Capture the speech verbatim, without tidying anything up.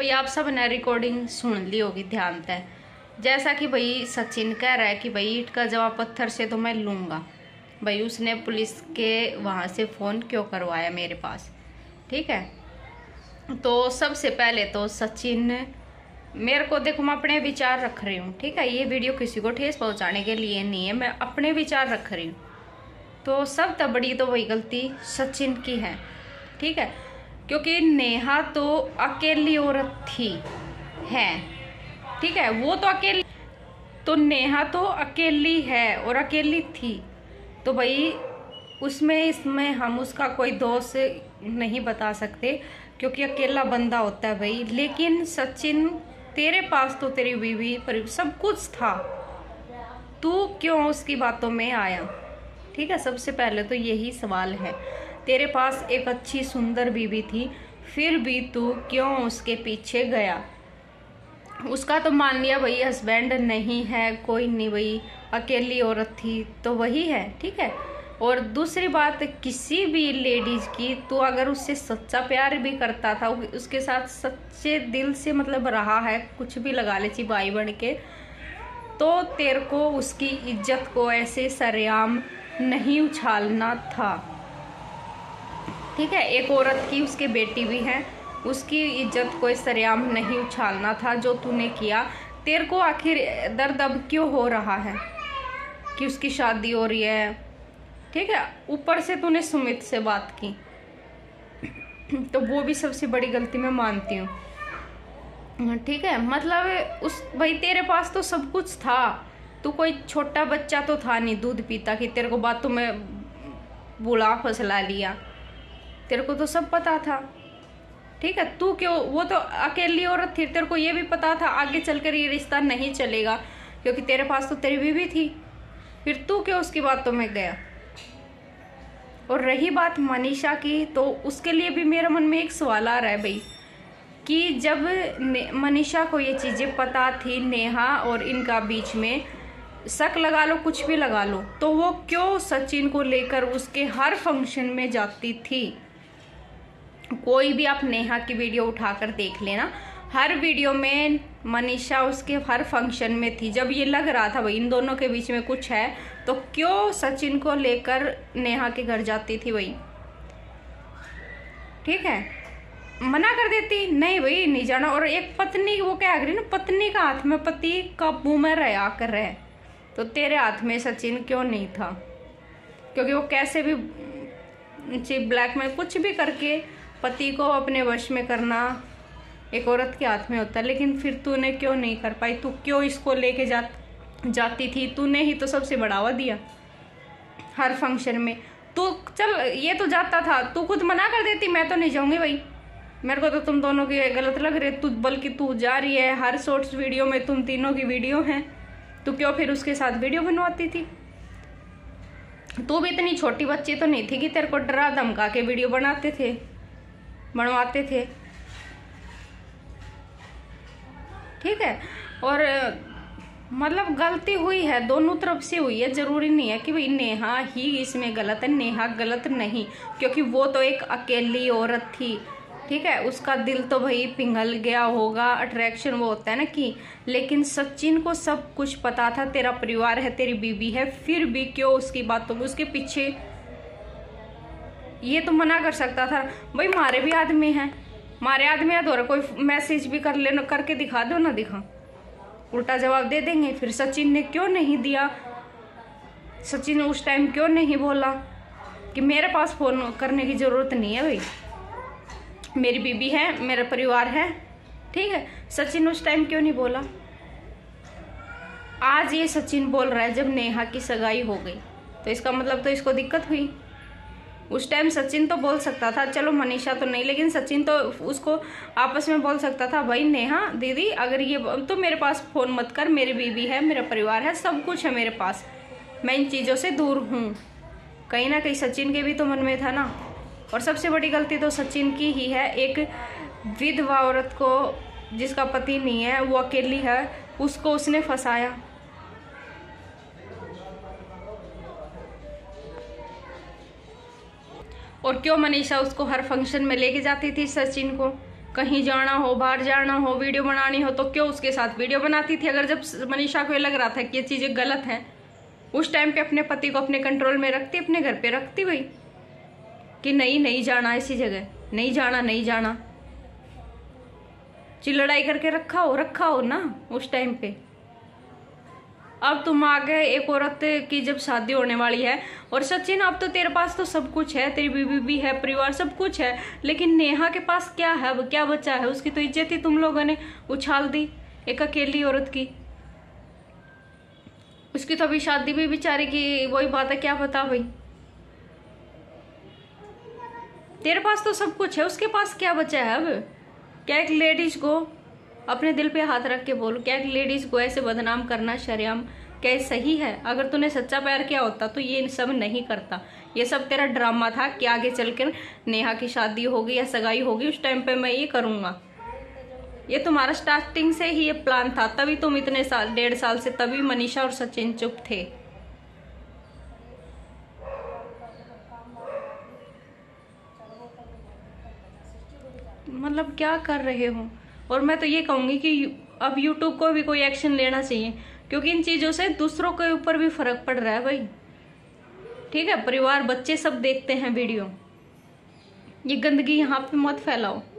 भाई आप सब ने रिकॉर्डिंग सुन ली होगी ध्यान से। जैसा कि भाई सचिन कह रहा है कि भाई ईंट का जवाब पत्थर से तो मैं लूँगा। भाई उसने पुलिस के वहाँ से फ़ोन क्यों करवाया मेरे पास, ठीक है। तो सबसे पहले तो सचिन मेरे को, देखो मैं अपने विचार रख रही हूँ, ठीक है। ये वीडियो किसी को ठेस पहुँचाने के लिए नहीं है, मैं अपने विचार रख रही हूँ। तो सब तब बड़ी तो वही गलती सचिन की है, ठीक है। क्योंकि नेहा तो अकेली औरत थी है, ठीक है। वो तो अकेली, तो नेहा तो अकेली है और अकेली थी, तो भाई उसमें इसमें हम उसका कोई दोष नहीं बता सकते क्योंकि अकेला बंदा होता है भाई। लेकिन सचिन तेरे पास तो तेरी बीवी पर सब कुछ था, तू क्यों उसकी बातों में आया, ठीक है। सबसे पहले तो यही सवाल है। तेरे पास एक अच्छी सुंदर बीवी थी, फिर भी तू क्यों उसके पीछे गया। उसका तो मान लिया भाई हस्बैंड नहीं है, कोई नहीं भाई, अकेली औरत थी तो वही है, ठीक है। और दूसरी बात, किसी भी लेडीज की तो अगर उससे सच्चा प्यार भी करता था, उसके साथ सच्चे दिल से मतलब रहा है, कुछ भी लगा ले ची भाई बन के, तो तेरे को उसकी इज्जत को ऐसे सरेआम नहीं उछालना था, ठीक है। एक औरत की, उसके बेटी भी है, उसकी इज्जत को सरेआम नहीं उछालना था जो तूने किया। तेरे को आखिर दर्द अब क्यों हो रहा है कि उसकी शादी हो रही है, ठीक है। ऊपर से तूने सुमित से बात की, तो वो भी सबसे बड़ी गलती मैं मानती हूँ, ठीक है। मतलब उस भाई तेरे पास तो सब कुछ था, तू कोई छोटा बच्चा तो था नहीं दूध पीता कि तेरे को बातों में बुला फसला लिया, तेरे को तो सब पता था, ठीक है। तू क्यों, वो तो अकेली औरत थी, तेरे को ये भी पता था आगे चलकर ये रिश्ता नहीं चलेगा क्योंकि तेरे पास तो तेरी बीवी थी, फिर तू क्यों उसकी बातों में गया। और रही बात मनीषा की, तो उसके लिए भी मेरे मन में एक सवाल आ रहा है भाई कि जब मनीषा को ये चीज़ें पता थी, नेहा और इनका बीच में शक लगा लो, कुछ भी लगा लो, तो वो क्यों सचिन को लेकर उसके हर फंक्शन में जाती थी। कोई भी आप नेहा की वीडियो उठाकर देख लेना, हर वीडियो में मनीषा उसके हर फंक्शन में थी। जब ये लग रहा था भाई इन दोनों के बीच में कुछ है, तो क्यों सचिन को लेकर नेहा के घर जाती थी भाई, ठीक है। मना कर देती, नहीं भाई नहीं जाना। और एक पत्नी, वो क्या कह रही ना, पत्नी का हाथ में पति काबू में रहा कर रहे, तो तेरे हाथ में सचिन क्यों नहीं था। क्योंकि वो कैसे भी ब्लैक में कुछ भी करके पति को अपने वश में करना एक औरत के हाथ में होता है। लेकिन फिर तूने क्यों नहीं कर पाई, तू क्यों इसको लेके जा जाती थी। तूने ही तो सबसे बढ़ावा दिया हर फंक्शन में। तू चल ये तो जाता था, तू खुद मना कर देती, मैं तो नहीं जाऊंगी भाई, मेरे को तो तुम दोनों की गलत लग रही है। तू बल्कि तू जा रही है, हर शॉर्ट्स वीडियो में तुम तीनों की वीडियो है, तू क्यों फिर उसके साथ वीडियो बनवाती थी। तू भी इतनी छोटी बच्ची तो नहीं थी कि तेरे को डरा धमका के वीडियो बनाते थे बनवाते थे, ठीक है। और मतलब गलती हुई है, दोनों तरफ से हुई है, जरूरी नहीं है कि भाई नेहा ही इसमें गलत है। नेहा गलत नहीं, क्योंकि वो तो एक अकेली औरत थी, ठीक है। उसका दिल तो भाई पिघल गया होगा, अट्रैक्शन वो होता है ना कि। लेकिन सचिन को सब कुछ पता था, तेरा परिवार है, तेरी बीवी है, फिर भी क्यों उसकी बातों में उसके पीछे। ये तो मना कर सकता था भाई, हमारे भी आदमी हैं, हमारे आदमी है, तो कोई मैसेज भी कर लेना, करके दिखा दो ना, दिखा, उल्टा जवाब दे देंगे। फिर सचिन ने क्यों नहीं दिया, सचिन उस टाइम क्यों नहीं बोला कि मेरे पास फोन करने की जरूरत नहीं है भाई, मेरी बीबी है, मेरा परिवार है, ठीक है। सचिन उस टाइम क्यों नहीं बोला। आज ये सचिन बोल रहा है जब नेहा की सगाई हो गई, तो इसका मतलब तो इसको दिक्कत हुई। उस टाइम सचिन तो बोल सकता था, चलो मनीषा तो नहीं, लेकिन सचिन तो उसको आपस में बोल सकता था, भाई नेहा दीदी अगर ये तो मेरे पास फोन मत कर, मेरी बीवी है, मेरा परिवार है, सब कुछ है मेरे पास, मैं इन चीज़ों से दूर हूँ। कहीं ना कहीं सचिन के भी तो मन में था ना। और सबसे बड़ी गलती तो सचिन की ही है, एक विधवा औरत को जिसका पति नहीं है, वो अकेली है, उसको उसने फंसाया। और क्यों मनीषा उसको हर फंक्शन में लेके जाती थी सचिन को, कहीं जाना हो, बाहर जाना हो, वीडियो बनानी हो तो क्यों उसके साथ वीडियो बनाती थी। अगर जब मनीषा को ये लग रहा था कि ये चीजें गलत हैं, उस टाइम पे अपने पति को अपने कंट्रोल में रखती, अपने घर पे रखती भाई, कि नहीं नहीं जाना ऐसी जगह, नहीं जाना नहीं जाना, जी लड़ाई करके रखा हो रखा हो ना उस टाइम पे। अब तुम आ गए एक औरत की जब शादी होने वाली है, और सचिन अब तो तेरे पास तो सब कुछ है, तेरी बीवी भी है, परिवार सब कुछ है, लेकिन नेहा के पास क्या है, वो क्या बचा है। उसकी तो इज्जत ही तुम लोगों ने उछाल दी एक अकेली औरत की। उसकी तो अभी शादी भी बेचारी की वही बात है, क्या पता भाई। तेरे पास तो सब कुछ है, उसके पास क्या बचा है अब। क्या एक लेडीज को, अपने दिल पे हाथ रख के बोलो, क्या एक लेडीज को ऐसे बदनाम करना शर्म क्या सही है। अगर तूने सच्चा प्यार किया होता तो ये सब नहीं करता। ये सब तेरा ड्रामा था कि आगे चलकर नेहा की शादी होगी या सगाई होगी, उस टाइम पे मैं ये करूंगा। ये तुम्हारा स्टार्टिंग से ही ये प्लान था, तभी तुम इतने साल डेढ़ साल से, तभी मनीषा और सचिन चुप थे। मतलब क्या कर रहे हो। और मैं तो ये कहूंगी कि अब यूट्यूब को भी कोई एक्शन लेना चाहिए, क्योंकि इन चीजों से दूसरों के ऊपर भी फर्क पड़ रहा है भाई। ठीक है, परिवार बच्चे सब देखते हैं वीडियो, ये गंदगी यहाँ पे मत फैलाओ।